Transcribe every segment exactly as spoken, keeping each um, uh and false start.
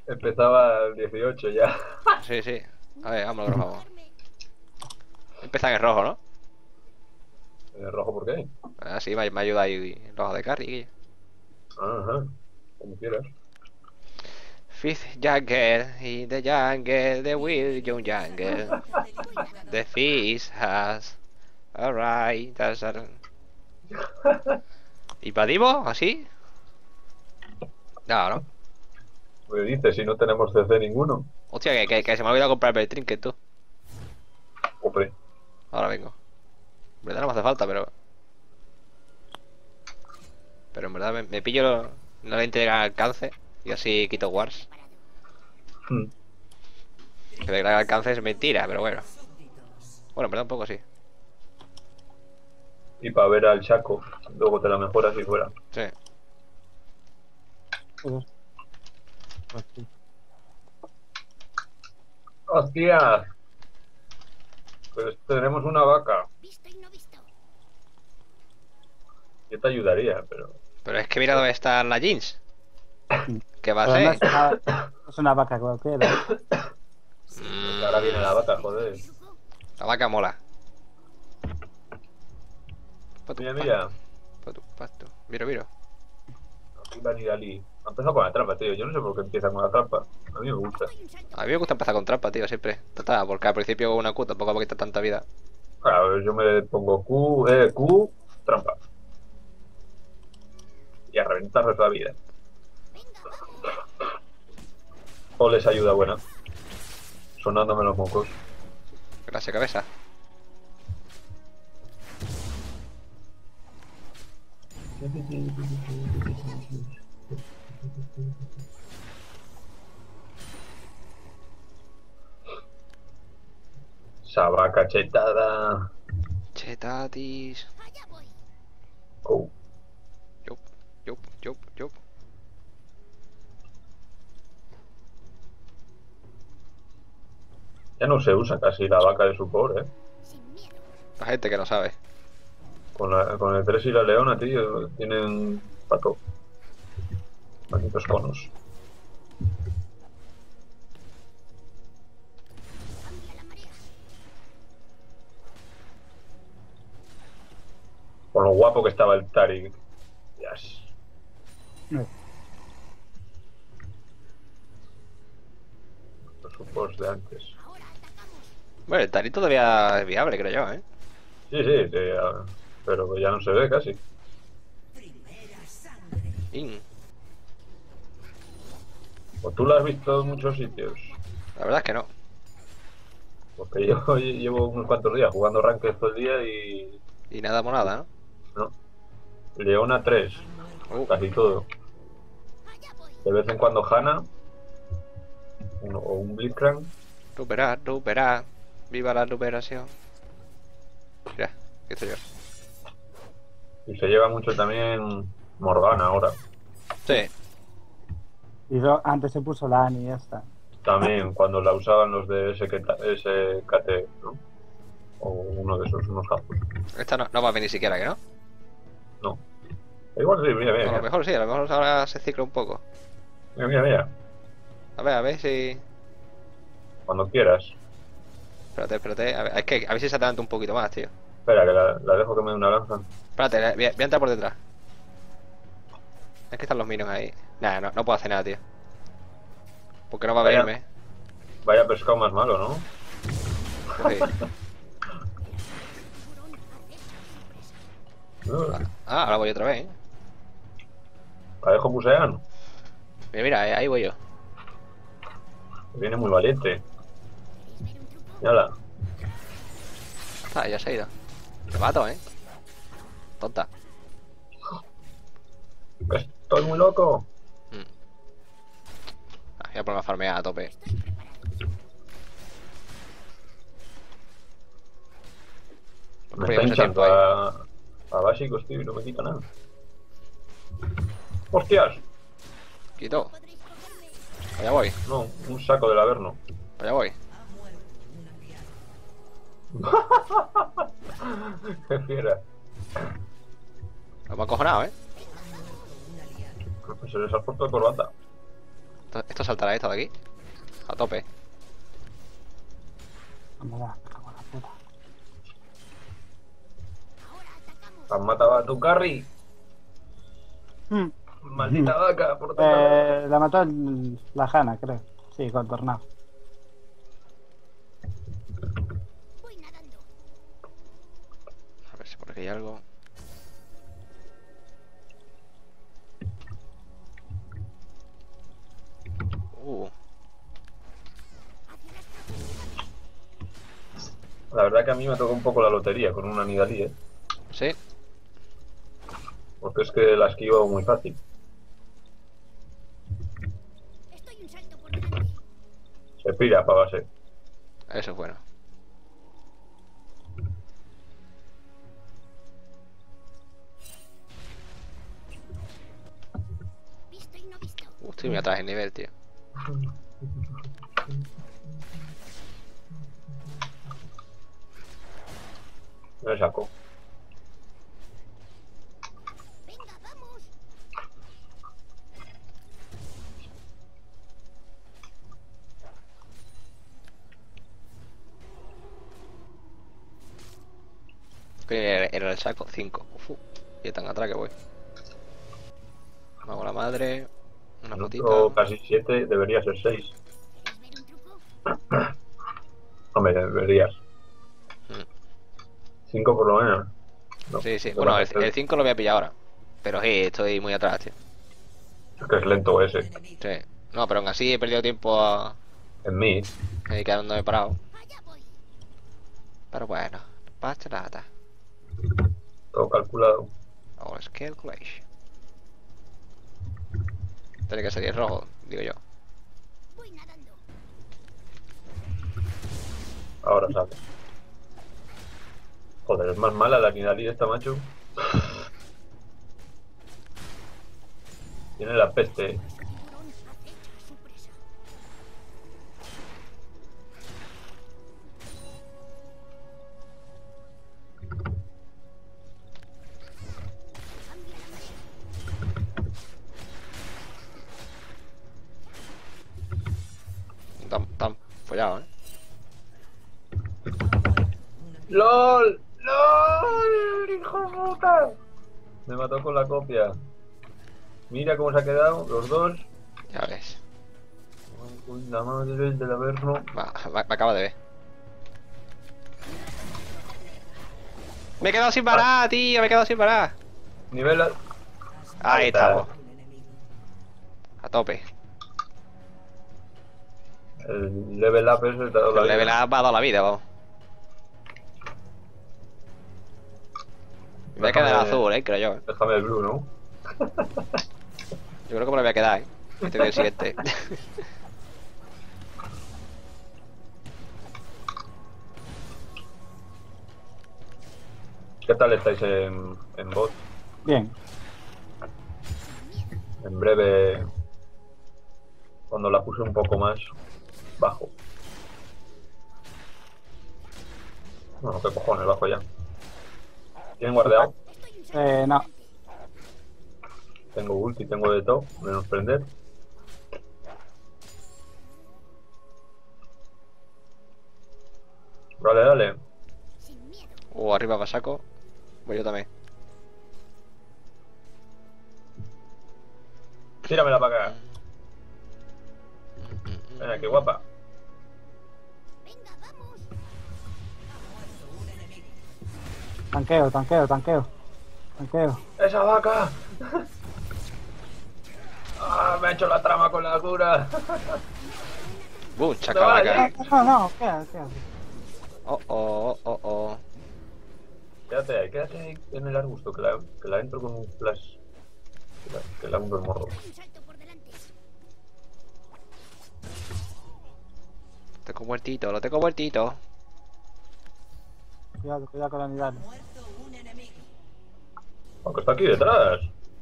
Empezaba el dieciocho ya. Sí, sí. A ver, vámonos, vamos. Empiezan en rojo, ¿no? ¿En rojo por qué? Así me, me ayuda ahí rojo de carry. Ajá, como quieras. Fifth Jungle in the jungle, the William Jungle. The fish has. Alright, that's a... ¿Invadimos? ¿Así? No, ¿no? Me dices si no tenemos C C ninguno. Hostia, que, que, que se me ha olvidado comprarme el trinket, tú. Hombre, Ahora vengo. En verdad no me hace falta, pero... Pero en verdad me, me pillo la lente de gran alcance y así quito wars. hmm. Que de gran alcance es mentira, pero bueno. Bueno, en verdad un poco sí. Y para ver al Chaco, luego te la mejoras y fuera. Sí. Pues, pues sí. ¡Hostia! Pues tenemos una vaca. Visto y no visto. Yo te ayudaría, pero... Pero es que mira dónde está la jeans. ¿Qué va a Pero no ser? es una, es una vaca cualquiera. Mm, Ahora viene la vaca, joder. la vaca mola. Patu, Mira, patu, mira. patu, patu. Miro, miro. Aquí va Nidali. Ha empezado con la trampa, tío. Yo no sé por qué empieza con la trampa. A mí me gusta. Doy un salto. A mí me gusta empezar con trampa, tío, siempre. Total, porque al principio una Q tampoco me quita tanta vida. Claro, yo me pongo Q, E, Q, trampa. Y a reventarles la vida. O les ayuda buena. Sonándome los mocos. Gracias, cabeza. Esa vaca chetada. Chetatis. Allá voy. Oh. Yup, yup, yup, yup. Ya no se usa casi la vaca de supor, ¿eh? Sin miedo. La gente que no sabe. Con, la, con el tres y la leona, tío, tienen pato. Malditos conos. Cambia la marea. Con lo guapo que estaba el Tarik. Yes. No. Los supports de antes. Ahora atacamos. Bueno, el Tari todavía es viable, creo yo, ¿eh? Sí, sí, sí, ah, pero que ya no se ve casi. In. O tú lo has visto en muchos sitios. La verdad es que no. Porque yo llevo unos cuantos días jugando Ranked todo el día y... Y nada monada, No. Leona tres, ¿no? Uh, casi todo. Allá voy. De vez en cuando Hanna. Uno, o un Blitzcrank. Recuperar, recuperar. Viva la recuperación. Mira, ¿qué estoy yo? Y se lleva mucho también Morgana ahora. Sí. Y yo- antes se puso la Ani y ya está. También cuando la usaban los de S K T, ¿no? O uno de esos, unos japos. Esta no, no va a venir siquiera, ¿que no? No. Igual sí, mira, A mira, lo mira. mejor sí, a lo mejor ahora se cicla un poco. Mira, mira, mira. A ver, a ver si... Cuando quieras. Espérate, espérate. A ver, es que a ver si se adelanta un poquito más, tío. Espera, que la, la dejo que me dé una lanza. Espérate, voy a, voy a entrar por detrás. Es que están los minions ahí. Nah, no, no puedo hacer nada, tío. Porque no va a Vaya. venirme. Vaya pescado más malo, ¿no? Pues sí. Tiburón No, acecha a su presa. Ah, ahora voy otra vez, ¿eh? La dejo bucear. Mira, mira, eh, ahí voy yo. Viene muy valiente. ¿Queréis ver un truco? Mírala. Ah, ya se ha ido. Te mato, ¿eh? Tonta. Que estoy muy loco. Mm. Ah, voy a ponerme a farmear a tope. Estoy preparado. Me Voy está a ese hinchando tiempo ahí. a, a básicos, tío, y no me quita nada. ¡Hostias! Quito. Podréis cogerme. Allá voy, No, un saco del Averno. allá voy. Qué fiera. No me ha acojonado, ¿eh? Se les ha puesto de corbata. Esto, esto esto saltará esto de aquí. A tope. No me da, me cago en la puta. Ahora atacamos. Has matado a tu carry. Mm. Maldita vaca, por tocar. Eh, la mató el- la Hanna, creo. Sí, con tornado. Voy nadando. A ver si por aquí hay algo. Uh, Hacia las profundidades. La verdad que a mí me tocó un poco la lotería con una Nidalí, ¿eh? sí. Porque es que la esquivo muy fácil. Estoy un salto por delante. Se pira para base. Eso es bueno. Visto y no visto. Uh, estoy muy atrás en nivel, tío. Me saco. Venga, vamos. Era, era el saco cinco. Uf, y tan atrás que voy. Me hago la madre. Una Minuto fotita. casi siete, debería ser seis. ¿Quieres ver un truco? Hombre, deberías. Mm. Cinco por lo menos. No, Sí, sí. no Bueno, pasa el, nada. el cinco lo voy a pillar ahora. Pero sí, estoy muy atrás, tío. Es que es lento ese. Sí. No, pero aún así he perdido tiempo a... En mí. eh, quedándome parado. Allá voy. Pero bueno, no pasa nada. Todo calculado. All is calculation. Tiene que salir rojo, digo yo. Voy nadando. Ahora sale. Joder, es más mala la Nidalí esta, macho. Tiene la peste. Tiburón acecha a su presa. Cambia la marea. Tan, tan follado, ¿eh? ¡LOL! ¡LOL! ¡Hijo de puta! Me mató con la copia. Mira cómo se ha quedado, los dos. Ya ves. Uy, la madre del Averno. Va, va- me acaba de ver. Me he quedado sin parar, tío. Me he quedado sin parar. Nivel. a- Ahí Ahí está. estamos. A tope. El level up ese te ha dado la El level vida. up ha dado la vida, vamos. Me voy a quedar Déjame- azul, eh, creo yo. eh. Déjame el blue, ¿no? Yo creo que me lo voy a quedar, eh. Este del siguiente. ¿Qué tal estáis en, en bot? Bien. En breve, cuando la puse un poco más bajo. Bueno, qué cojones, bajo ya. ¿Tienen guardeado? Estoy un salto Eh, por no. delante. Tengo ulti, tengo de todo, menos prender. Dale, dale. Sin miedo. O arriba para saco. Voy yo también. Tíramela para acá. Venga, qué guapa. Venga, vamos. Tanqueo, tanqueo, tanqueo. Tanqueo. ¡Esa vaca! ¡Ah, me ha hecho la trama con la cura! ¡Bum! Chacalaca. No, no, no, queda, queda. Oh, oh, oh, oh. Quédate ahí, quédate ahí en el arbusto, que la, que la entro con un flash. Que la, que la hundo el morro. Estoy un salto por delante. Lo tengo muertito, lo tengo muertito. Cuidado, cuidado con la unidad. Aunque está aquí detrás.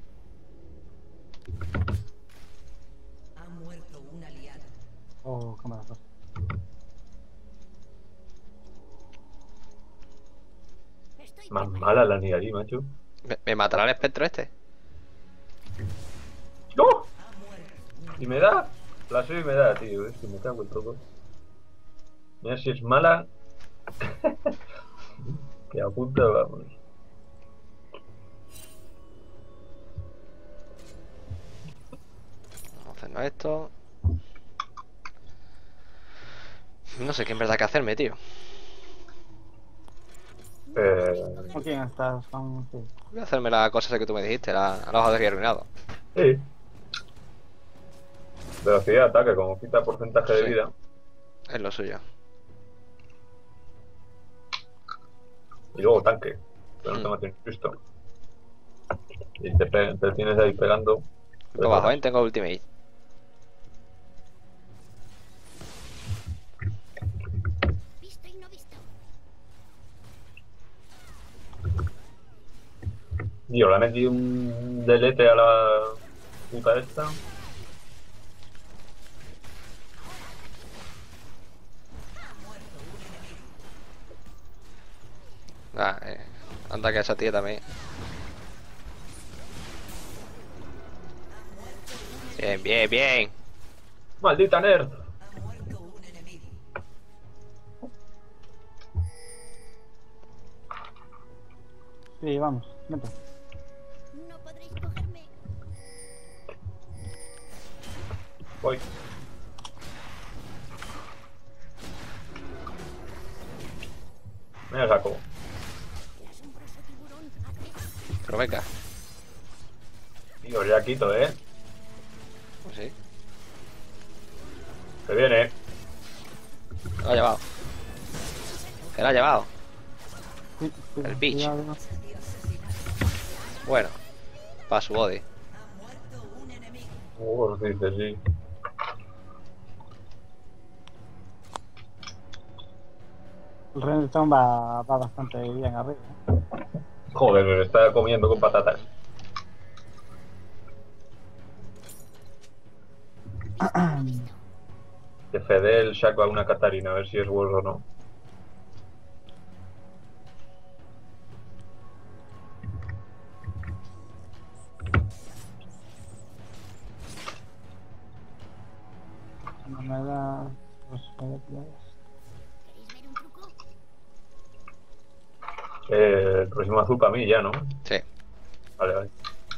Oh, cámara. pues. Estoy Más preparado. mala la Nidalí, macho. ¿Me, me matará el espectro este? ¡No! ¿Y me da? La soy me da, tío. Es que me cago en todo. Mira si es mala. Que apunta, vamos. Vamos a hacernos esto. No sé qué en verdad que hacerme, tío. Eh, ¿Con quién estás? Con... sí. Voy a hacerme la cosa esa que tú me dijiste, la, la hoja de guía arruinado. sí. Velocidad de ataque, como quita porcentaje de Sí. vida. Es lo suyo. Y luego tanque. Pero no te Hmm. mates justo. Y te, pe- te tienes ahí pegando. Lo bajo, ¿eh? Tengo ultimate. Visto y no visto. Tío, le he metido un delete a la puta esta. Ah, eh. Anda que esa tía también. Bien, bien, bien. ¡Maldita nerd! Sí, vamos, vente. No podréis cogerme. Voy. Me saco. El asombroso tiburón hace... Pero venga. Tío, ya quito, ¿eh? Pues sí. Que viene. Se lo ha llevado. Se lo ha llevado. Cu- cu- El bitch. cuidado. Bueno. Para su body. Uh, dice, sí. El Renekton va, va bastante bien arriba. ¿eh? Joder, me está comiendo con patatas. Que Fede el saco a una Catarina, a ver si es bueno o no. No me da... pues, eh, ¿Queréis ver un truco? Eh, el próximo azul para mí ya, ¿no? Sí. Vale, vale.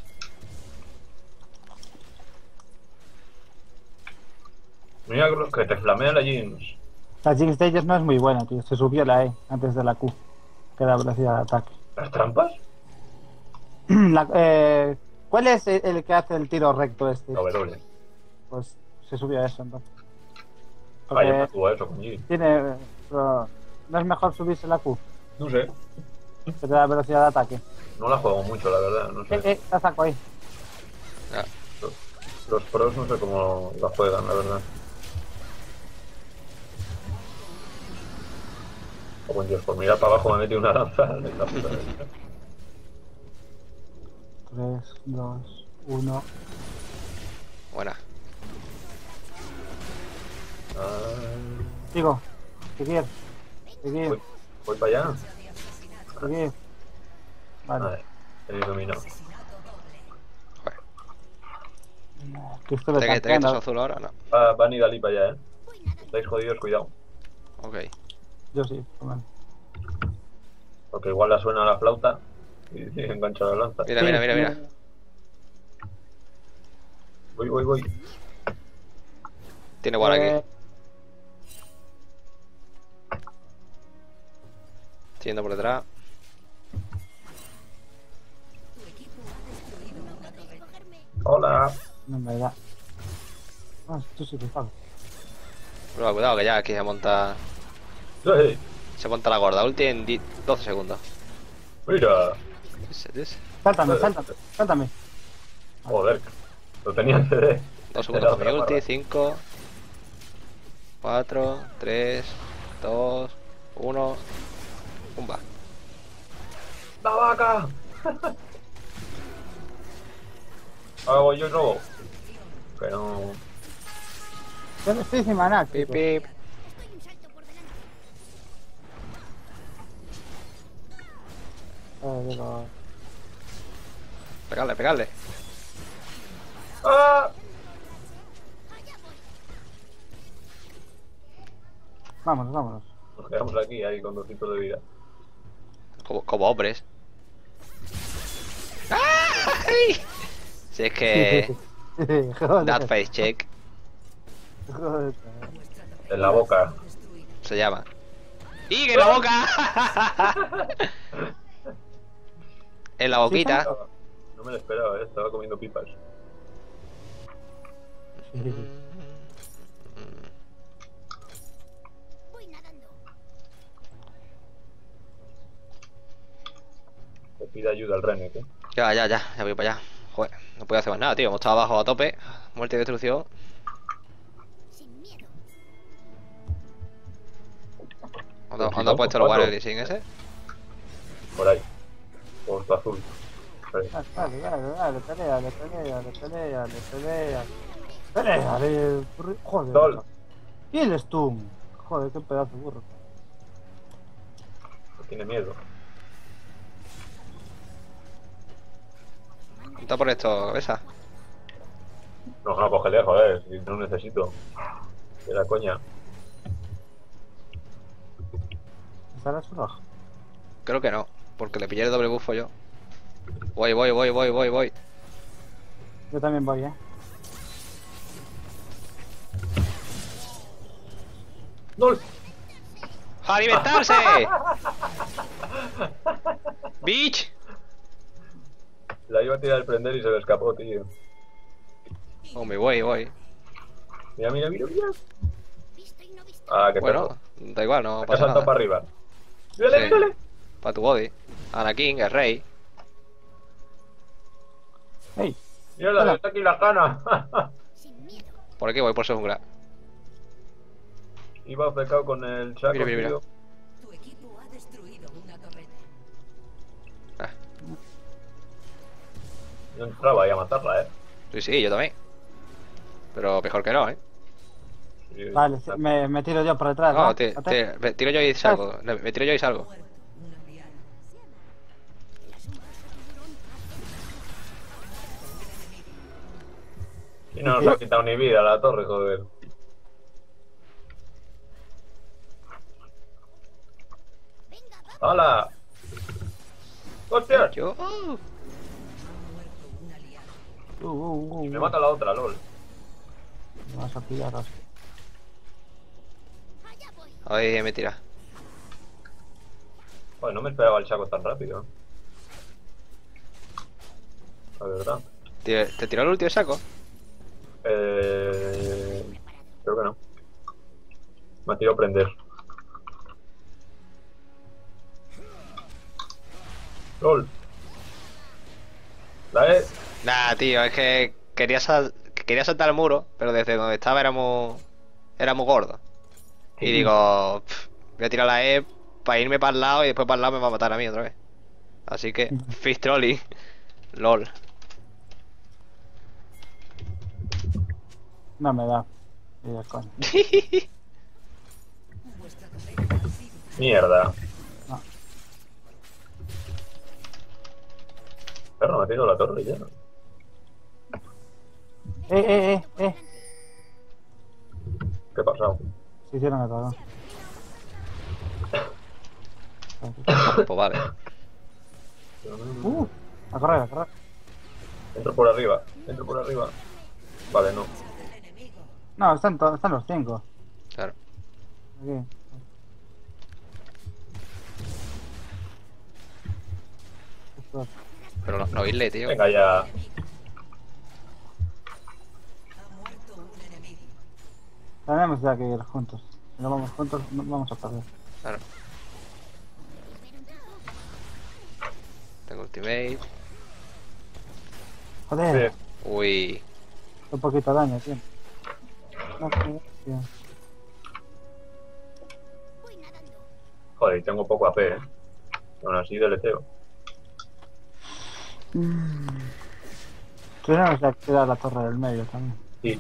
Mira que te flamea la jeans. La Jinx de ellos no es muy buena, tío. Se subió la E antes de la Q, que da velocidad de ataque. ¿Las trampas? La- eh, ¿Cuál es el, el que hace el tiro recto este? La W. Pues se subió a eso entonces. Ah, ya Porque me tuvo eso con Jin. tiene... pero ¿no es mejor subirse la Q? No sé. Que te da velocidad de ataque. No la juego mucho, la verdad. No Eh, sé. eh, la saco ahí. Ah, Los, los pros no sé cómo la juegan, la verdad. Oh, buen Dios, por mirar para abajo me ha metido una lanza. En la puta vida. tres, dos, uno. buena. Ah, Sigo. Seguir. Seguir. voy, voy para allá. Seguir. Vale. Vale, he dominado. Joder. Que esto lo ¿Te, que- te tanquean, quitas ¿no? azul ahora? No. Va, va Nidalí para allá, eh. Voy nadando. Estáis jodidos, cuidado. Ok. Yo sí. Bueno. Porque igual la suena la flauta y, y engancha la lanza. Mira, Sí, mira, mira, mira. Voy, voy, voy. Tiene guarda Eh, aquí. Estoy yendo por detrás. Cogerme. Hola. No me da. Ah, tú sí que sabes. Pero cuidado que ya aquí se monta. ¡Eh! Se monta la gorda. Ulti en di- doce segundos. Mira. Ese, ese. Sáltame, Eh. sáltame, sáltame. Joder. Lo tenía en C D. Dos Era segundos con mi otra ulti. barra. cinco, cuatro, tres, dos, uno. Pumba. ¡La vaca! Ahora voy yo y robo. Que no. Yo estoy sin maná, Pip, chicos. pip. Estoy un salto por delante. Eh, digo, Pegarle, pegarle. ¡Ah! Allá voy. Vámonos, vámonos. Nos quedamos aquí, ahí con dos tipos de vida. Como, como hombres. ¡Ay! Si es que... Joder. That face check Joder. En la boca. se llama. ¡Y que en la boca! En la boquita. No me lo esperaba, ¿eh? Estaba comiendo pipas. Voy nadando. Te pide ayuda al Renek, ¿eh? Ya, ya, ya, ya voy para allá. Joder, no puedo hacer más nada, tío. Hemos estado abajo a tope. Muerte y destrucción. Sin miedo. ¿Dónde Pues sí, dónde ha vamos, puesto el lugar cuatro. el sin ese? Por ahí. Por azul. Ahí. Dale, dale, dale, peleale, peleale, peleale, peleale. Peleale, burri- joder. Sol. macho. Y el stun. Joder, qué pedazo de burro. No tiene miedo. Está por esto, esa. No, no, cógele, joder, si no necesito. De la coña. ¿Estará su rojo? Creo que no, porque le pillé el doble bufo yo. Voy, voy, voy, voy, voy, voy. Yo también voy, eh. ¡Nol! ¡Alimentarse! ¡Bitch! La iba a tirar al prender y se le escapó, tío. Oh, me voy, voy. Mira, mira, mira, mira. Visto y no visto. Ah, qué Bueno, perro. da igual, no Ha pasa saltado para nada. arriba. ¡Mírale, Sí. mírale! Para tu body. Anakin, el rey. ¡Ey! ¡Mírala, Hola. está aquí la cana! Sin miedo. Por aquí voy, por segunda. Iba obcecado con el saco, Mira, mira, mira. tío. Tu equipo ha destruido una torreta. Ah, Yo entraba ahí a matarla, eh. sí, sí, yo también. Pero mejor que no, ¿eh? Sí, Vale, sí, me, me tiro yo por detrás. No, ¿va? te- Ate- te- me tiro yo y salgo. Me tiro yo y salgo. Muerto un aldeano. El asombroso tiburón Y no nos ha quitado ni vida la torre, joder. venga, vamos. ¡Hala! ¡Hostia! Yo. Ha muerto un aliado. Uh, uh, uh, Me uh. mata la otra, lol. Me vas a pillar, hostia. Allá voy. Ahí me tira. Joder, no me esperaba el saco tan rápido. La verdad. ¿Te, te tiró el último saco? Eh... Creo que no. Me ha tirado a prender. ¡Lol! La E... Nah, tío, es que quería, sal- quería saltar el muro, pero desde donde estaba era muy, era muy gordo. Y digo, "Pff, voy a tirar la E para irme para el lado y después para el lado me va a matar a mí otra vez. Así que, fish trolley. LOL. No me da. Y de coño. Vuestra torreta ha sido Mierda. No. Perro, me ha tirado la torre ya. Eh, eh, eh, eh. ¿Qué ha pasado? Se hicieron el dragón. Pues vale. Uh, a correr, a correr. Entro por arriba, entro por arriba. Vale, no. del enemigo. No, están, to- están los cinco. Claro. Aquí. Estos. Pero no, no irle, tío. Venga ya. Ha muerto un enemigo. Tenemos ya que ir juntos. Si no vamos juntos, no vamos a perder. Claro. ¿Queréis ver un truco? Tengo ultimate. Joder, Sí. Uy. un poquito de daño, tío. No, tío, tío. Voy nadando. Joder, y tengo poco A P, eh. Aún así deleteo. Tenemos que activar la torre del medio también. Sí.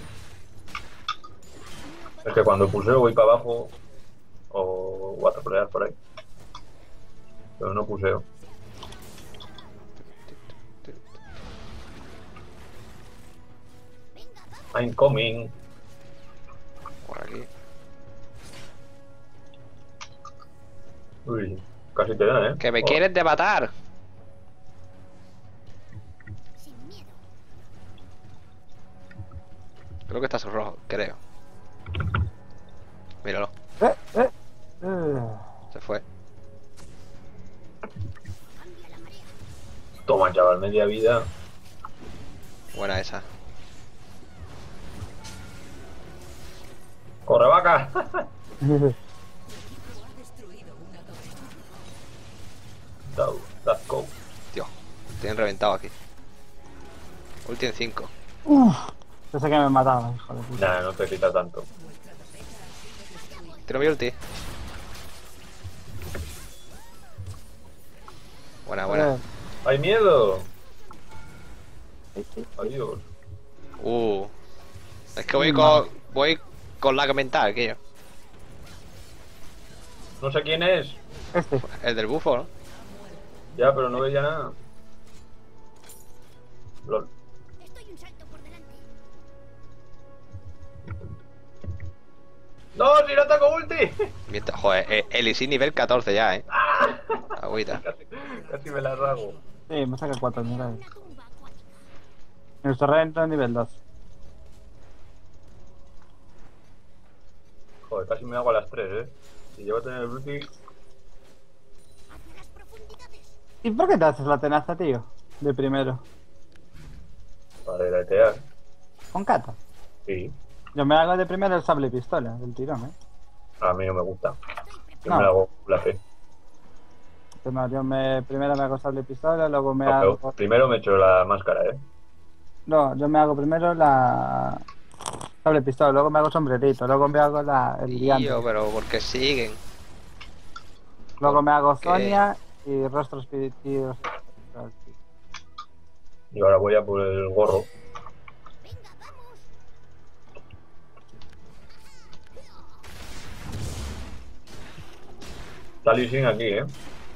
Es que cuando puseo voy para abajo o voy a trolear por ahí. Pero no puseo. Venga, vamos. I'm coming. Por aquí. Uy, casi te da, ¿eh? Que me Oh, quieres de matar. Sin miedo. Creo que está su rojo, creo. Míralo, Eh, eh, eh. se fue. Cambia la marea. Toma, chaval, media vida. Buena esa. ¡Corre, vaca! Tu equipo ha destruido una torre. Down, let's go. Tío, tienen reventado aquí. Ulti en cinco. Uf, pensé que me mataba, hijo de puta. Nah, no te quita tanto. Tiro mi ulti. Buena, buena. Eh, ¡Hay miedo! eh, eh, Adiós. Uh. Es que voy con. Voy con lag mental, aquello. No sé quién es. Este. El del bufo, ¿no? Ya, pero no veía nada. Lol. Estoy un salto por delante. ¡No, si no tengo ulti! Mientras, joder, eh, el Isi nivel catorce ya, eh. Agüita. Casi, casi me la rago. Sí, me saca cuatro niveles. Una tumba acuática. Nuestro rento es nivel dos. Joder, casi me hago a las tres, ¿eh? Si llevo a tener el ulti... Hacia las profundidades. ¿Y por qué te haces la tenaza, tío? De primero. Para deletear. Con Kata. Sí. Yo me hago de primero el sable y pistola, del tirón, ¿eh? A mí no me gusta. Yo No. me hago la fe. Entonces, yo me, primero me hago sable y pistola, luego me No, hago... pero primero me echo la máscara, ¿eh? No, yo me hago primero la... Sable y pistola, luego me hago sombrerito, luego me hago la... el Tío, diante. pero ¿por qué siguen? Luego me hago ¿qué? Sonia y rostros espirituales. Y ahora voy a por el gorro. Venga, vamos. Está Lee Sin aquí, ¿eh?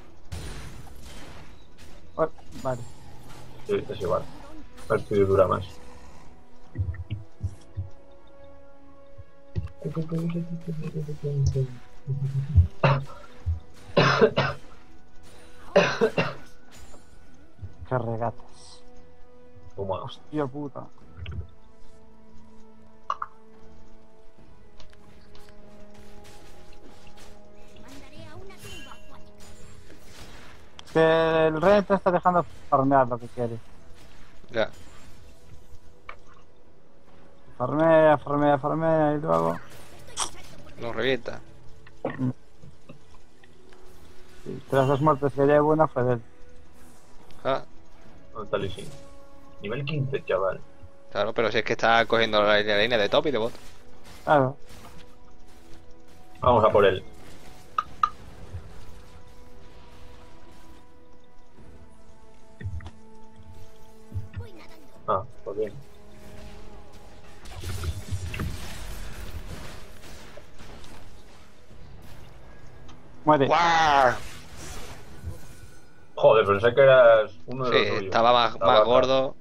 Oh, vale. Sí, es igual. El tuyo dura más. Qué regatas. Toma. Hostia puta. Mandaré a una tumba acuática. Es que el rey te está dejando farmear lo que quiere. Ya. Farmea, farmea, farmea y luego... Nos revienta. Sí, tras dos muertes que llevo, una fue de él. Ah, ¿Dónde está Lee Sin? Nivel quince, chaval. claro, pero si es que está cogiendo la la línea de top y de bot. Claro. Vamos a por él. Voy nadando. Ah, pues bien. Muere. ¡Guau! Joder, pensé que eras uno de Sí, los suyos. estaba más, La más vaca. gordo.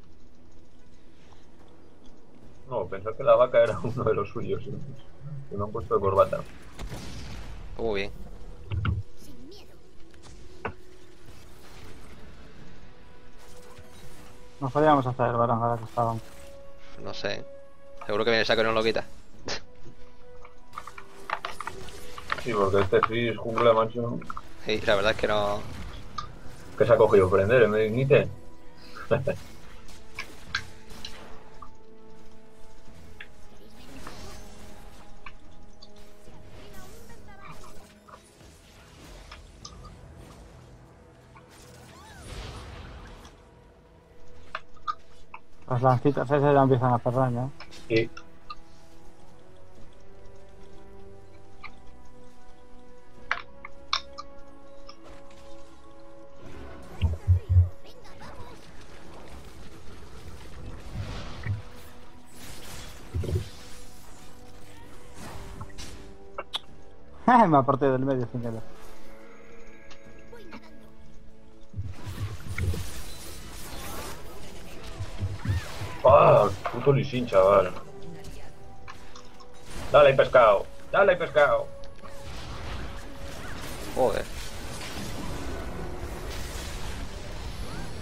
No, pensé que la vaca era uno de los suyos. ¿Sí? Que me han puesto de corbata. Muy bien. Sin miedo. Nos podríamos hacer el varón ahora que estaban. No sé. Seguro que viene el saco y no lo quita. Sí, porque este Fizz jungla, macho. Sí, la verdad es que no. Que se ha cogido prender, me dignite. Las lancitas esas ya empiezan a hacer daño. ¿Eh? Sí. Me aparté del medio sin querer. Voy nadando. ¡Ah! Puto Lee Sin, chaval. Dale, pescado. Dale, pescado. Joder.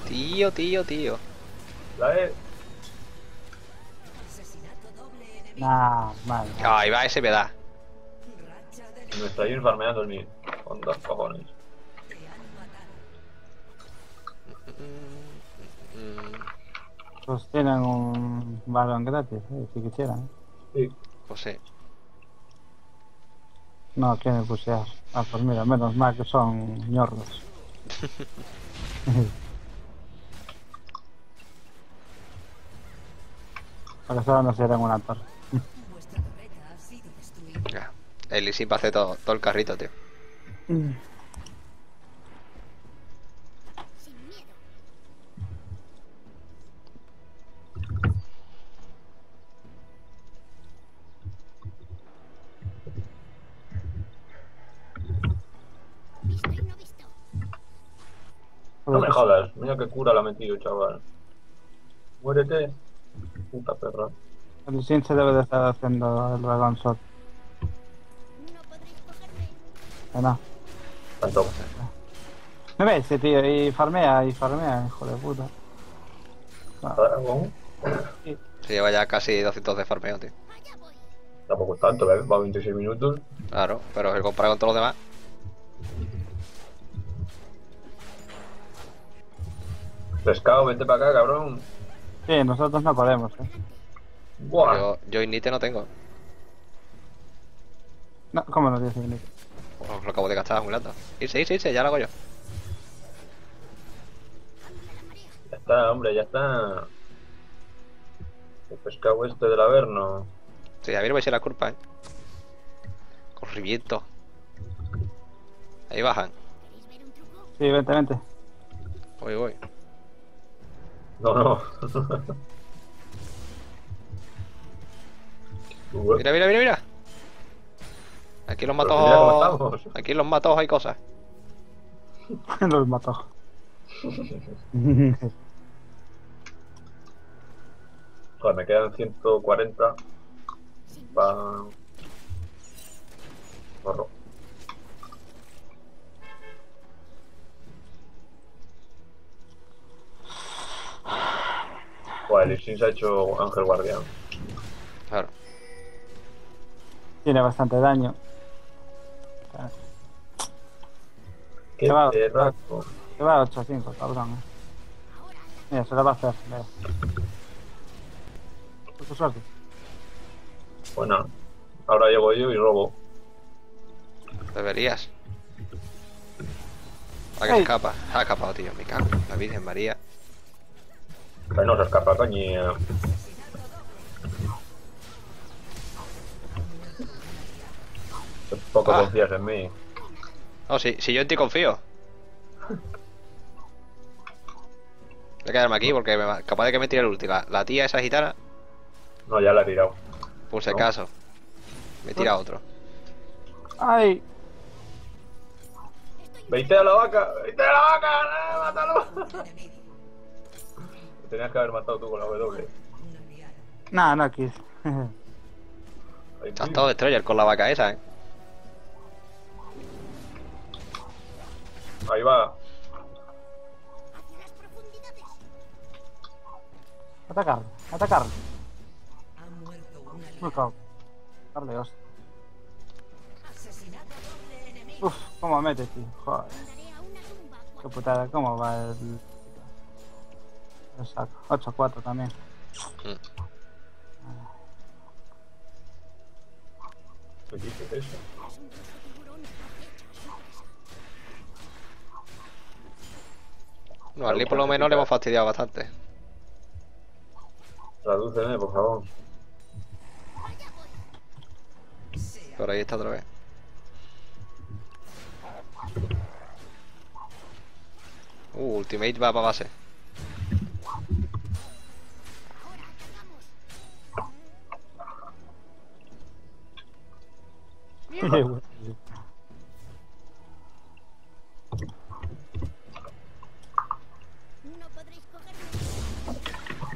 Tío, tío, tío. La E. Asesinato doble enemigo. Nah, vale. Ahí va ese me da. Racha de Me está ahí farmeando el mío. Con dos cojones. te han matado. Mm, Pues tienen un balón gratis, eh, si quisieran. Sí. Pues sí. No quieren pusear. Ah, pues mira, menos mal que son ñordos. Porque solo nos eran una torre. Vuestra torreta ha sido destruida. Ya. El Lee Sin va a hacer todo, todo el carrito, tío. Sin miedo. Visto y no visto. No me jodas. Mira qué cura la ha metido, chaval. Muérete. Puta perra. El Sin se debe de estar haciendo el Dragon Shot. No podréis cogerme. Que no. Tanto. ¿Me ves, ese tío? Y farmea, y farmea, hijo de puta. No, Dragón. Se lleva ya casi doscientos de farmeo, tío. Allá voy. Tampoco es tanto, ¿ves? Va a veintiséis minutos. Claro, pero si compara con todos los demás. Pescado, vente para acá, cabrón. sí, nosotros no podemos, eh. Buah. Yo, yo Ignite no tengo. No, ¿cómo nos dice Nick? Pues lo acabo de gastar, muy lata. Irse, irse, irse, ya lo hago yo. Cambia la marea. Ya está, hombre, ya está. El pescado este del Averno. Sí, a mí no me eche la culpa, eh. Corrimiento. Ahí bajan. ¿Queréis ver un truco? Sí, vente, vente. Voy, voy. No, no. Ué, Mira, mira, mira, mira. Aquí en los pero mira cómo matojos. estamos. Aquí en los matojos hay cosas. Nos mató. Joder, me quedan ciento cuarenta Sin para... Corro. Joder, el Ixin se ha hecho Ángel Guardián. Claro. Tiene bastante daño. Qué Se va, perraco. se va a ocho a cinco, cabrón. eh. Mira, se lo va a hacer. Mira. Por tu suerte. Bueno, ahora llego yo y robo. Deberías. Ah, que se Ey. escapa. Se ha escapado, tío. Me cago en la Virgen María. Que no se escapa, coño. Poco Ah. confías en mí. No, si, si yo en ti confío. Voy a quedarme aquí porque me va- capaz de que me tire el ulti. La, la tía esa gitana, No, ya la he tirado. por si No. acaso. Me tira otro. ¡Ay! ¡Veinte a la vaca! ¡Veinte a la vaca! ¡Eh, ¡Mátalo! Enemigo. Me tenías que haber matado tú con la W. Una enviada. No, no quise. Ahí, Has estado destroyer con la vaca esa, eh. ahí va. hacia las profundidades. Atacarle, atacarle. Ha muerto un Muy aliado. cabrón. Darle, hostia. Asesinato doble enemigo. Uf, cómo mete, tío. Joder. Mandaré a una tumba Qué acuática. putada, cómo va el. El saco. ocho a cuatro también. Mm. ¿Qué dices eso? Es un trozo tiburón acecha a su presa. No, al Lee por lo menos le hemos fastidiado bastante. Tradúceme, por favor. Pero ahí está otra vez. Uh, Ultimate va para base. Ahora atacamos. No podréis cogerme.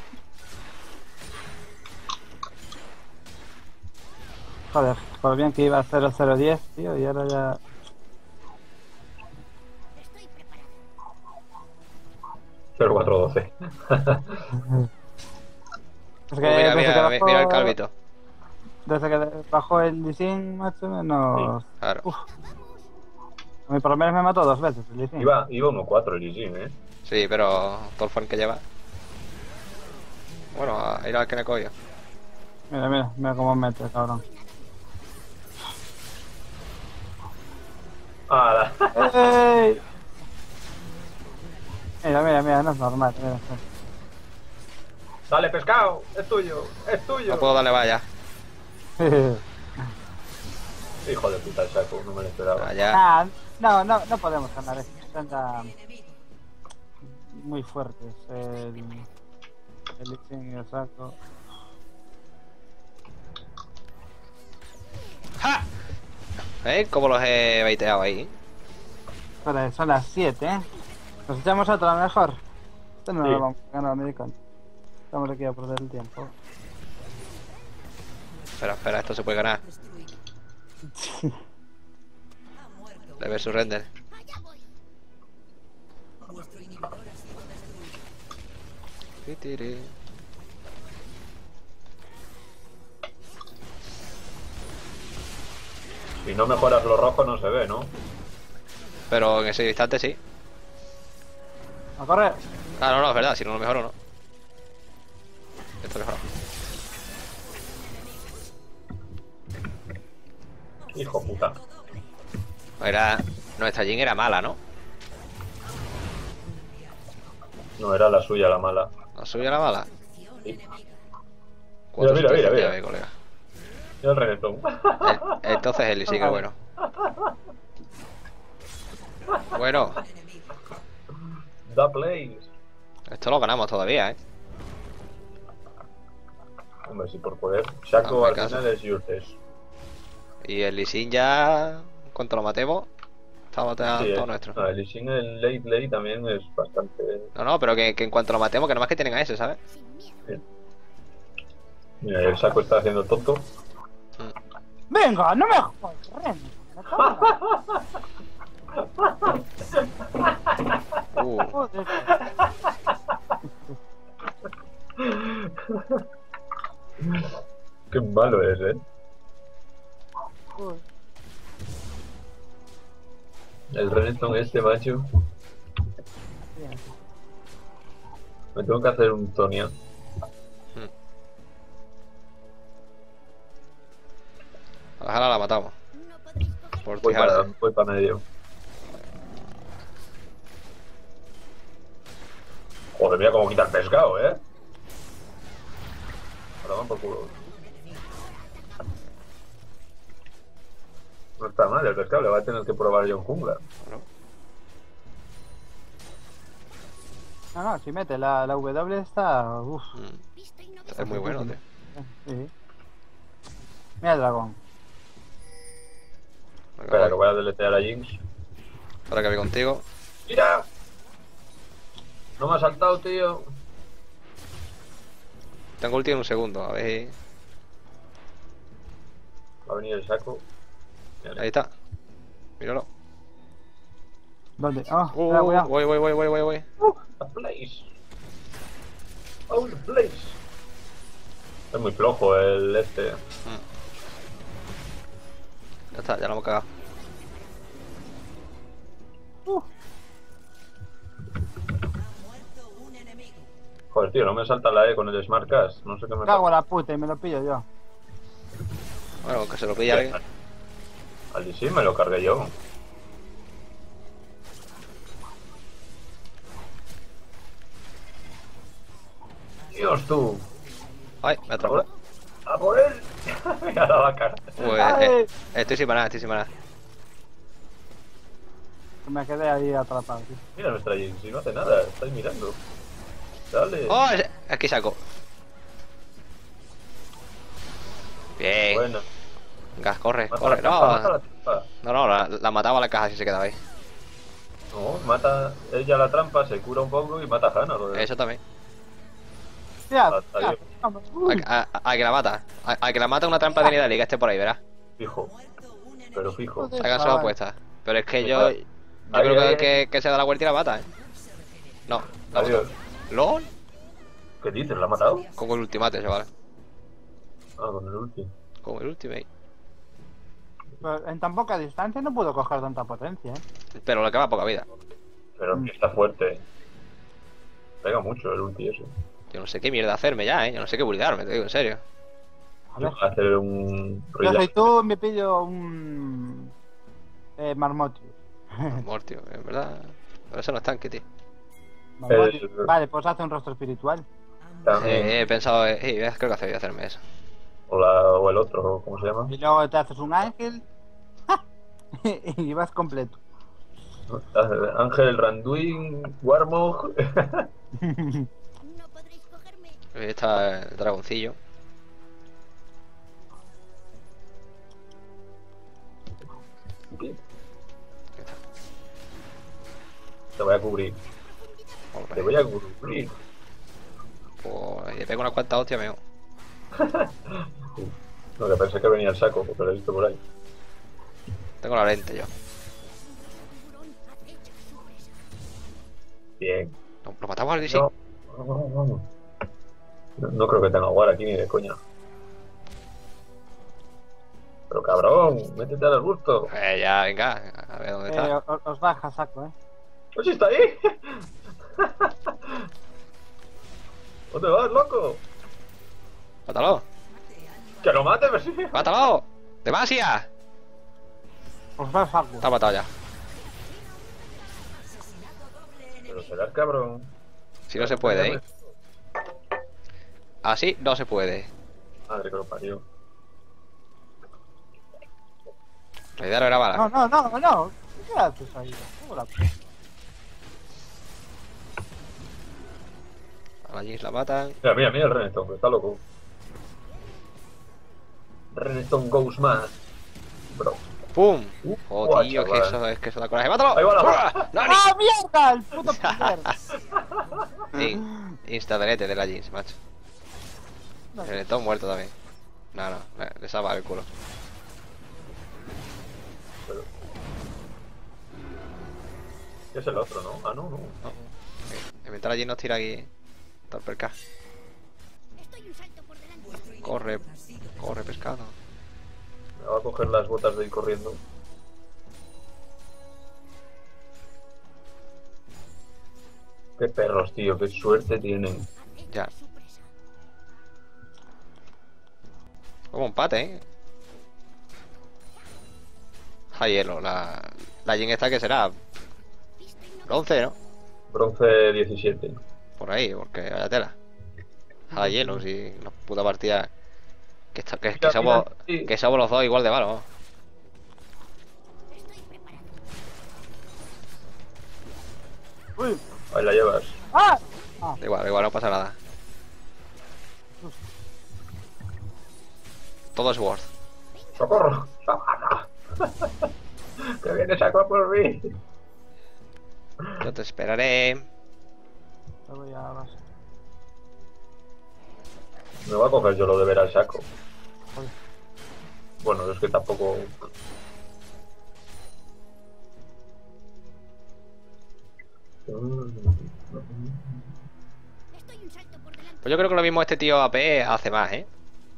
Joder, por bien que iba a cero cero diez, tío, y ahora ya. Estoy preparado. cero cuatro doce. Es que Uh, mira, desde que mira, bajó, mira el calvito. desde que bajó el Lee Sin, más o menos. Claro. Uf, a mí por lo menos me mató dos veces el Lee Sin. Iba, iba uno cuatro el Lee Sin, eh. Sí, pero todo el farm que lleva. Bueno, a ir al que me cogió. Mira, mira, mira cómo mete, cabrón. ¡Hala! ¡Ey! Mira, mira, mira, no es normal. Mira, ¡Dale, pescado! ¡Es tuyo! ¡Es tuyo! No puedo darle vaya. mira. Hijo de puta el saco, no me lo esperaba. Vaya. Nah, no, no, no podemos ganar esto. Están muy fuertes. El, el Lee Sin y el saco. ¡Ja! ¿Eh? ¿Cómo los he baiteado ahí? Espera, son las siete, ¿eh? Nos echamos otra mejor. Esto no Sí. lo vamos a ganar ni de coña. Estamos aquí a perder el tiempo. Espera, espera, esto se puede ganar. Ha muerto. Le ve su render. Allá voy. Vuestro inhibidor ha sido destruido. Ti, tiri. Si no mejoras lo rojo no se ve, ¿no? Pero en ese instante sí. ¡A correr! Ah, no, no, es verdad, si no lo mejoro, no. Esto mejora. Hijo puta. Era. Nuestra Jin era mala, ¿no? No era la suya la mala. ¿La suya era mala? Sí. Cuatro Mira, mira, situaciones mira, ya ve, colega. Mira el reggaetón. El- entonces el sí que es bueno. Bueno, Da plays. esto lo ganamos todavía, ¿eh? Hombre, si por poder. Shaco Hazme al caso. final es useless. Y el Lee Sin ya, en cuanto lo matemos, está matando Sí, todo eh. nuestro. No, el Lee Sin, el late late también es bastante. No, no, pero que, que en cuanto lo matemos, que nada más que tienen a ese, ¿sabes? Sin miedo. Mira, el saco está haciendo tonto. ¡Venga, no me jodas! Ren, me cago Uh, en- Joder. Qué malo es, eh. Joder. El Renekton este, macho. Bien. Me tengo que hacer un Tonia. ojalá la matamos. No podréis coger Por Voy para, fijarse. voy para medio. Joder, mira cómo quita el pescado, eh. Ahora van por culo. No está mal el pescado, le va a tener que probar yo en jungla. Bueno, No, no, si mete la, la W está. Uff. mm, visto y no es muy bueno, tío. Sí. Mira el dragón. Espera, que Venga, voy. voy a deletear a Jinx. Ahora que voy contigo. ¡Mira! No me ha saltado, tío. Tengo ulti en un segundo, a ver. Va a venir el saco. Mira, Ahí está. Míralo. ¿Dónde? Ah, Uh, cuidado, cuidado. voy, voy, voy, voy, voy, voy. A place. Oh, the place. Es muy flojo el este. Ya está, ya lo hemos cagado. Muerto un enemigo. Joder, tío, no me salta la E con el Smart Cast. No sé qué me Cago en pasa. la puta y me lo pillo yo. Bueno, que se lo pille alguien. Al sí me lo cargué yo. Dios, tú. Ay, me atrapó. ¡A por él! Mira la vaca. Pues, Ay. eh, estoy sin maná, estoy sin maná. Me quedé ahí atrapado, tío. Mira nuestra Jinx, si no hace nada, estáis mirando. Dale. ¡Oh! es- Aquí saco. Bien. Bueno, Gas, corre, mata corre. la trampa, mata No, la trampa. no, no, la, la mataba a la caja si se quedaba ahí. No, mata ella la trampa, se cura un poco y mata a Hannah. joder. Eso también. Tía, Ah, tía, adiós. vamos. Uh, A, a- a que la mata. A, a que la mata una trampa de Nidalee que esté por ahí, verás. Fijo, Muerto un enemigo. pero fijo. Joder. Hagan su chaval. apuesta. Pero es que Sí, yo. vale. Yo Ahí, creo ahí, que, ahí. que, que se da la vuelta y la mata, eh. No, la Adiós. mató. ¿LOL? ¿Qué dices? ¿La ha matado? Como el ultimate, chaval. Ah, con el ulti. Como el ultimate. Pero en tan poca distancia no puedo coger tanta potencia, ¿eh? Pero le queda poca vida. Pero Mm. que está fuerte. Pega mucho el ulti ese. Yo no sé qué mierda hacerme ya, eh. Yo no sé qué buildarme, te digo en serio. A Yo ver. voy a hacer un Yo ruidazo. soy tú, me pillo un... Eh, Marmotius. Mortio, en verdad. Pero eso no es tanque, tío. Marmotius. El- Vale, pues hace un rostro espiritual. También. Eh, he pensado, eh, eh, creo que hace bien hacerme eso. O, la, o el otro, ¿cómo se llama? Y luego te haces un ángel. Y vas completo. Ángel Randuin, Warmog. No podréis cogerme. Ahí está el dragoncillo. Te voy a cubrir. Hombre, Te voy a cubrir. pues le pego una cuanta hostia, meo. No, que pensé que venía el saco, porque lo he visto por ahí. Tengo la lente yo. Tiburón acecha su presa. Bien. ¿Lo, lo matamos al D C? No, vamos, vamos. No, no creo que tenga guard aquí ni de coña. Pero cabrón, métete al gusto. Eh, ya, venga, a ver dónde Eh, está. os, os baja saco, ¿eh? ¡Oh, sí está ahí! ¿Dónde vas, loco? ¡Mátalo! ¡Que lo mate, me sí! ¡Mátalo! ¡Demasia! Os va saco. Está matado ya. Pero serás cabrón. Si no se puede, ¿eh? Así no se puede. Madre que lo parió. La idea no era mala. No, no, no, no. ¿Qué haces ahí? ¿Cómo la... A la Jinx la matan. Mira, mira, mira el Renekton, que está loco. Renekton goes mad. Bro. ¡Pum! Uh, Oh, guau, tío, que chaval. eso es que eso da coraje. ¡Mátalo! Ahí va la ¡Uah! ¡Nani! ¡Ah, mierda! ¡El puto poder! In- Insta delete de la Jinx, macho. No, El todo muerto también. No, no, le- le salva el culo. Pero... ¿Qué es el otro, no? Ah, no, no. No. Inventar la Jinx nos tira aquí. Todo el perca. Estoy un salto por delante. Corre, corre, pescado. Me va a coger las botas de ir corriendo. Qué perros, tío, qué suerte tienen. Acecha Ya. su presa. Como un pate, ¿eh? A hielo, la, la Jinx esta que será Visto y no bronce, ¿no? Bronce diecisiete. Por ahí, porque vaya tela. A hielo, si una puta partida. Que, está, que, que Mira, somos, mira, sí. que somos los dos igual de malos. estoy preparado. ¡Uy! Ahí la llevas. ¡Ah! Ah, Da igual, igual no pasa nada. Todo es worth. ¡Socorro! ¡Socorro! ¡Que viene saco por mí! Yo te esperaré. te voy a base. Me voy a coger yo lo de ver al saco. Joder. Bueno, es que tampoco... Estoy un salto por delante. Pues yo creo que lo mismo este tío A P hace más, ¿eh?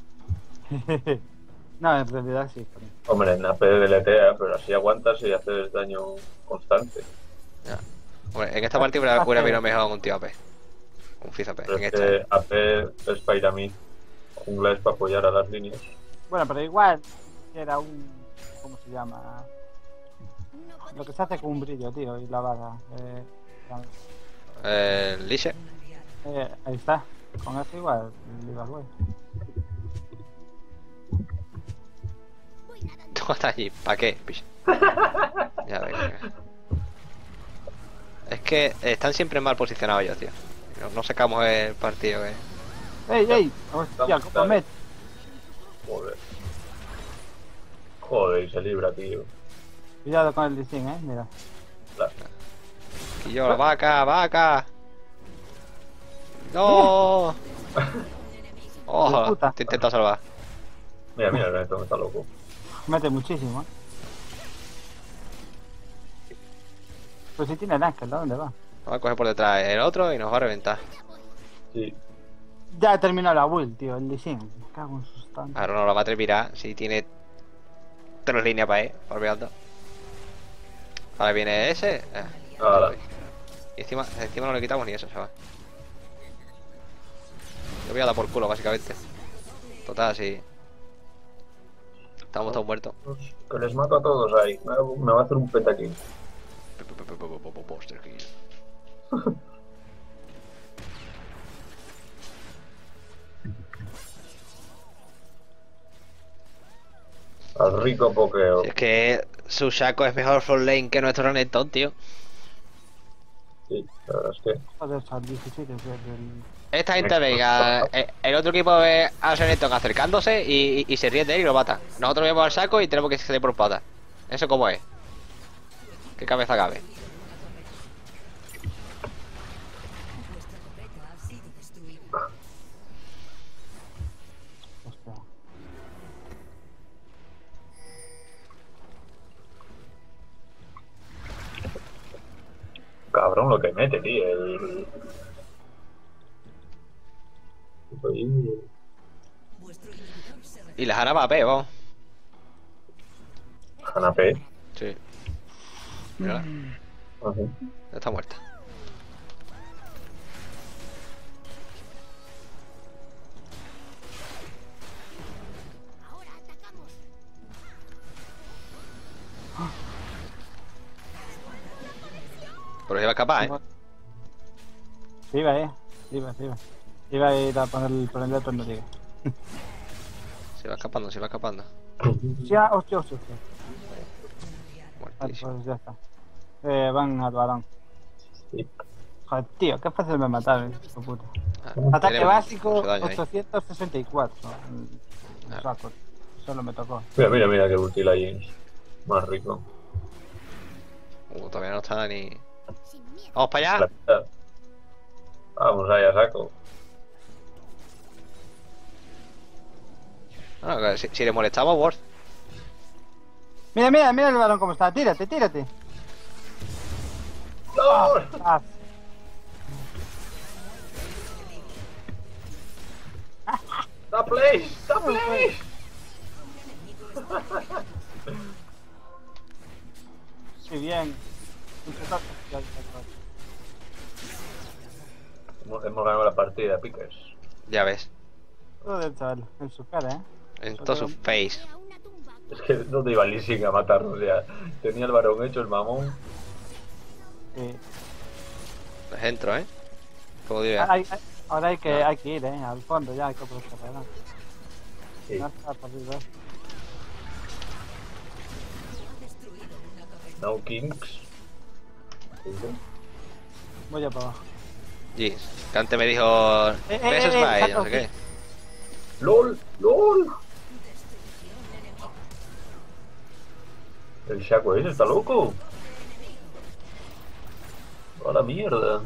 No, en realidad sí. coño. Hombre, en A P deletea, pero así aguantas y haces daño constante. Hombre, en esta partida hubiera, hubiera venido mejor un tío A P. Un Fizz A P. Pero En es esta. que A P es para ir a mí. Jungla es para apoyar a las líneas. Bueno, pero igual era un... ¿Cómo se llama? No Lo podréis que se hace con un brillo, tío, y la vaga. Eh, Eh, Lixe. eh, ahí está. Con eso igual le ibas güey. voy nadando. Tú estás allí. ¿Para qué? Pish. Ya venga. Es que están siempre mal posicionados ellos, tío. No, no sacamos el partido, eh. ¡Ey, ey! ¡Hostia, Vamos, cómo dale. met! Joder. Joder, y se libra, tío. Cuidado con el disting, eh, mira. La- Y yo, la vaca, vaca. No. De Oh, puta. te intento salvar. Mira, mira, el Renekton está loco. Mete muchísimo, eh. Pues si tiene el ángel, ¿a dónde va? Va a coger por detrás el otro y nos va a reventar. Sí. Ya he terminado la build, tío, el Lee Sin. Me cago en sus tantos. Ahora no lo va a terminar si tiene tres líneas para ir, olvidando. Ahora viene ese. Eh, Ahora. y encima, encima no le quitamos ni eso, chaval. Yo voy a dar por culo, básicamente. Total, sí. Estamos todos muertos. Que les mato a todos ahí. Me va- me va a hacer un petaquín. Poster kill. Al rico pokeo. Si es que su Shaco es mejor front lane que nuestro Renekton, tío. Sí, la verdad es que. Joder, al diecisiete, tío, del... Esta gente venga, eh, el otro equipo ve a Renekton acercándose y, y, y se ríe de él y lo mata. Nosotros vemos al Shaco y tenemos que salir por patas. ¿Eso cómo es? ¿Qué cabeza cabe? Hostia. Cabrón lo que mete, tío. El. Ahí. Y la Jara va a P, vamos. Hanapé. Sí. Mírala, Ajá. ya está muerta. Ahora atacamos. Pero se va a escapar, ¿eh? Se iba, eh. Se iba, se iba. Se iba a ir a poner, ponerle otro no diga. Se va escapando, se va escapando. Ya, hostia, hostia, hostia. Vale, Muertísimo. pues ya está. Eh, van al balón. Sí. Joder, tío, qué fácil me mataron, hijo de puta. Ah, Ataque tiene básico mucho daño ahí. ochocientos sesenta y cuatro. Ah. O sea, solo me tocó. Mira, mira, mira que útil ahí. Más rico. Uh, todavía no está ni. Sin miedo. Vamos para La allá. mitad. Vamos ahí a saco. Ah, que si, si le molestamos, Word. Mira, mira, mira el balón cómo está. Tírate, tírate. ¡No! Ah, ¡Da play! ¡Da play! sí, bien. Ya, ya, ya. Hemos, hemos ganado la partida, Pickers. Ya ves. Joder, chaval, en su cara, eh. En todo su face. A una tumba. Es que no te iba Lee Sin a matarnos ya. Tenía el varón hecho, el mamón. Sí. Les entro, ¿eh? Como diría. Hay- hay- ahora hay que, hay que ir, eh, al fondo ya, hay que aprovechar, ¿verdad? Sí. No está perdido. No Kings. Voy a para abajo. Jeez. Que antes me dijo. eh, Besos eh, para ella, saca no sé qué. ¡Lol! ¡Lol! El Shaco ese está loco. ¡A la mierda!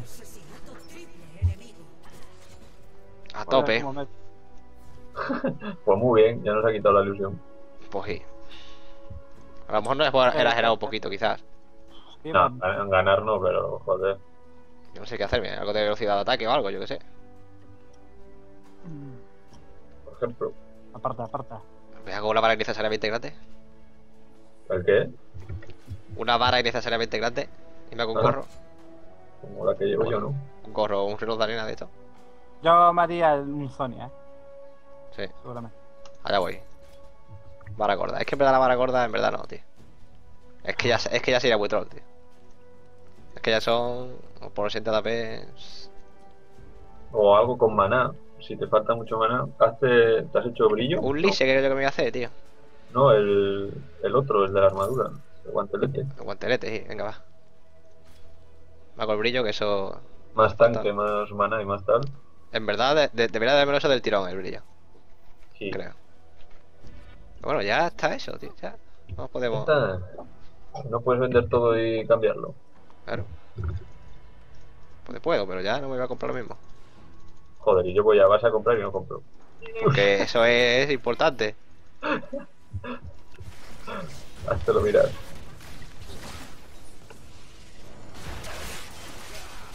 A Joder, tope. cómo me- Pues muy bien, ya nos ha quitado la ilusión. Pues sí. A lo mejor no es exagerado un poquito, quizás. Sí, No, man. a- a ganar no, pero joder. Yo no sé qué hacerme. Algo de velocidad de ataque o algo, yo qué sé. Por ejemplo. Aparta, aparta. ¿Me hago una vara innecesariamente grande? ¿El qué? Una vara innecesariamente grande. Y me hago un Ah. gorro. Como la que llevo yo, ¿no? Un gorro o un reloj de arena de esto. Yo me haría un Sonia, eh, Sí, seguramente. allá voy. Vara gorda. Es que en verdad la vara gorda, en verdad no, tío. Es que ya, es que ya sería muy troll, tío. Es que ya son. Por ochenta de A P. O algo con maná. Si te falta mucho maná, hazte, ¿te has hecho brillo? Un lise creo yo que me voy a hacer, tío. No, el, el otro, el de la armadura. El guantelete. El guantelete, sí, venga, va. Me hago el brillo, que eso. Más tanque, más maná y más tal. En verdad, de, de- debería dármelo eso del tirón, el brillo. Sí. Creo. Pero bueno, ya está eso, tío. Ya. No podemos. Está. No puedes vender todo y cambiarlo. Claro. Pues puedo, pero ya no me voy a comprar lo mismo. Joder, y yo voy a vas a comprar y no compro. Porque eso es importante. Háztelo mirar.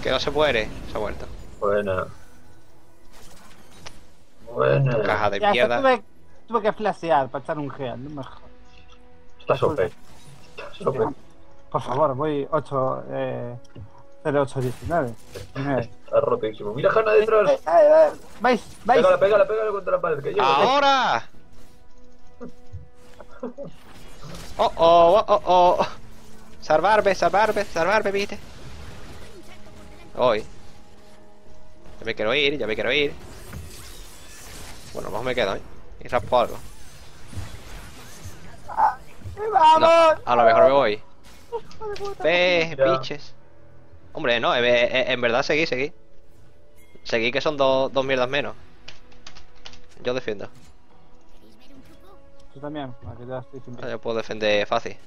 Que no se muere. Se ha muerto. Buena. Buena. Caja de Ya, mierda. tuve, tuve que flashear para echar un gel, no me jodas. Estás O P. Estás O P. Por favor, voy ocho, eh, cero ocho diecinueve. Está rotísimo. Mira Hanna detrás. Eh, eh, eh, ¿Vais? ¿Vais? Pégala, pégala, pégala contra la pared. Que llego. ¡Ahora! Oh, oh, oh, oh, oh. Salvarme, salvarme, salvarme, viste. Hoy. Ya me quiero ir, ya me quiero ir. Bueno, más me quedo, ¿eh? Y raspo algo. ¡Vamos! No, a lo mejor me voy. Ve, Ya. biches. Hombre, no, en, en- en verdad seguí, seguí. Seguí que son dos, dos mierdas menos. Yo defiendo. ¿Queréis ver un truco? Yo también, aquí ya estoy sin Ah, vida. Yo puedo defender fácil.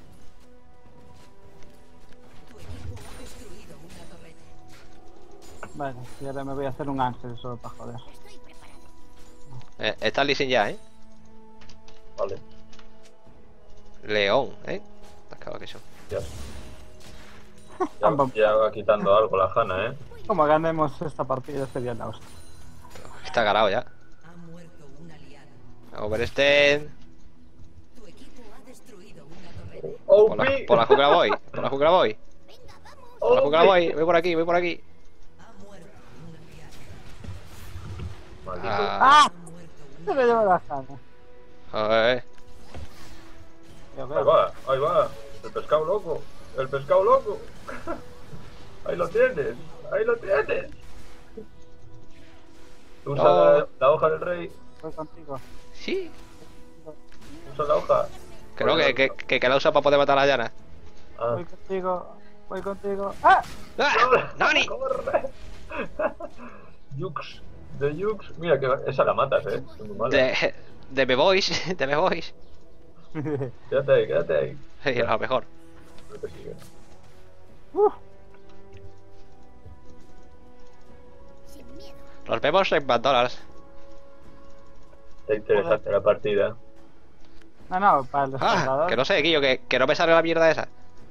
Tu equipo ha destruido una torreta. Vale, y ahora me voy a hacer un ángel solo para joder. Estoy preparado. Eh, está Lee Sin ya, ¿eh? Vale. León, ¿eh? Las cagas que son. Ya. Ya, ya va quitando algo la Hanna, ¿eh? Como ganemos esta partida sería la hostia. Está ganado ya. Ha muerto un aliado. Oversten. Tu equipo ha destruido una torreta. Por la, O P. por la jungla voy. Por la jungla voy. Por la jungla voy. Voy por aquí, voy por aquí. Ha muerto un aliado. Maldito. Ah, ¡Ah! Ha muerto Se un me lleva la jana. joder. Yo Ahí veo. va, ahí va. El pescado loco. El pescado loco. Ahí lo tienes. Ahí lo tienes. Usa No. la, la hoja del rey. Voy contigo. Sí. Usa la hoja. Creo que, que, que, que la usa para poder matar a la llana. Ah. Voy contigo. Voy contigo. ¡Ah! ¡Ah! ¡Nani! ¡Corre! Jux. De Jux. Mira que esa la matas, eh. Es muy mala. De, de me voice, de me voice. Quédate ahí, quédate ahí. Sí, a lo mejor. No te sigue. Uf, Sin miedo. Nos vemos en McDonald's. Está interesante la partida. no, no, para el Ah, espectador. que no sé, Guillo, que, que no me sale la mierda esa.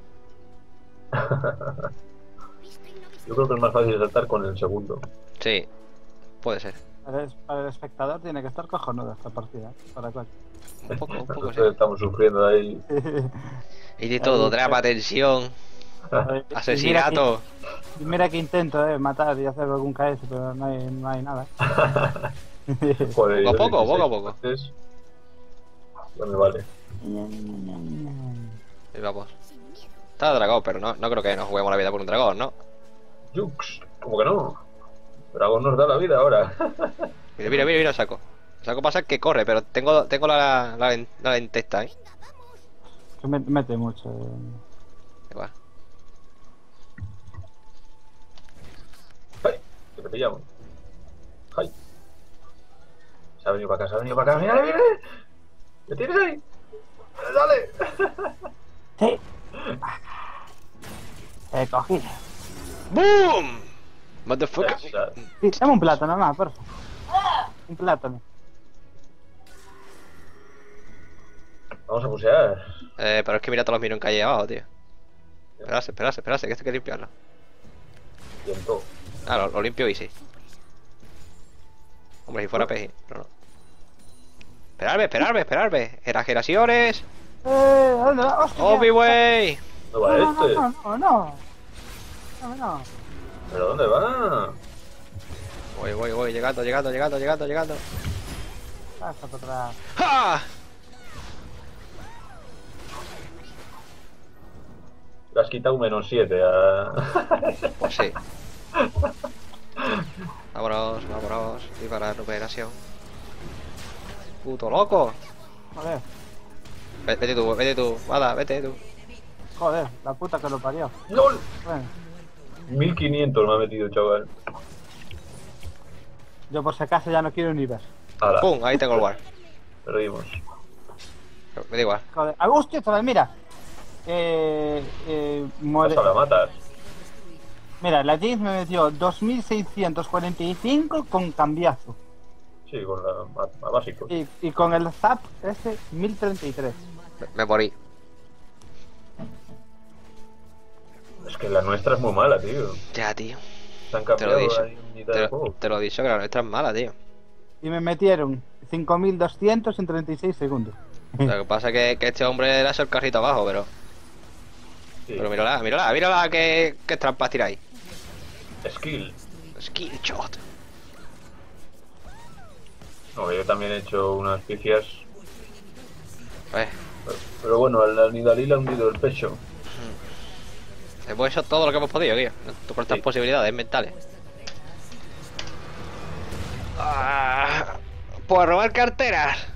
¿Viste y no viste? Yo creo que es más fácil saltar con el segundo. Sí, puede ser. Para el, para el espectador tiene que estar cojonuda esta partida. ¿Eh? Para cual. Un poco, un poco, sí. Nosotros estamos sufriendo ahí. Y de todo, drama, tensión, asesinato. Y mira que intento, eh, matar y hacer algún K S, pero no hay, no hay nada. Joder, Poco a yo poco, dieciséis poco a poco. muertes. Ya me vale. Y vamos. Sin miedo. Está el dragón, pero no, no creo que nos juguemos la vida por un dragón, ¿no? Jux. ¿Cómo que no? Dragón nos da la vida ahora. Mira, mira, mira, mira el saco. El saco pasa que corre, pero tengo, tengo la, la, len- la lentesta, ¿eh? Que me- mete mucho. eh. Igual. ¡Ay! Que te pillamos. ¡Ay! Se ha venido para acá, se ha venido para acá. ¡Mira, mira! ¿Me tienes ahí? ¡Dale! Sí. He cogido. ¡Boom! Motherfucker. Esa. Sí, dame un plátano más, por favor. Un plátano. Vamos a pusear. Eh, pero es que mira todos los minions que hay ahí abajo, tío. Esperarse, esperarse, esperarse, que esto hay que limpiarlo. Tiempo. Ah, lo, lo limpio easy. Hombre, si fuera peji, pero no. Esperarme, esperarme, esperarme. Exageraciones. ¡Eh! ¿Dónde va? ¡Hostia! Obi-Way. ¿Dónde va No, no, este? no, no, no. No, no. ¿Pero dónde va? Voy, voy, voy, llegando, llegando, llegando, llegando, llegando. Pasa por atrás. ¡Ja! Le has quitado un menos siete a... Pues sí. Vámonos, vámonos. Y para la recuperación. Puto loco. Joder, Ve- Vete tú, vete tú. Vada, vete tú. joder, la puta que lo parió. ¡Lol! Bueno, mil quinientos me ha metido, chaval. yo por si acaso ya no quiero ni ver. Hala, ¡Pum! Ahí tengo el war. perdimos. Me da igual. Joder, ah, hostia, chaval, mira. Eh, eh, muere. Pasa, la matas. Mira, la James me metió dos mil seiscientos cuarenta y cinco con cambiazo. Sí, con la a, a básico. Y, y con el zap ese mil treinta y tres. Me, me morí. Es que la nuestra es muy mala, tío. Ya, tío. Se han Te lo cambiado he dicho. ahí en mitad Te, del lo- juego. te lo he dicho que la nuestra es mala, tío. Y me metieron cinco mil doscientos en treinta y seis segundos. Lo que pasa es que, que este hombre le ha hecho el carrito abajo, pero. Sí. Pero mírala, mírala, mírala que, que trampas tiráis. Skill. Skill shot. No, yo también he hecho unas pifias. Pues, Pero, pero bueno, al, al Nidalí le ha hundido el pecho. hemos hecho todo lo que hemos podido, tío. Por estas Sí. posibilidades mentales. Ah, pues robar carteras.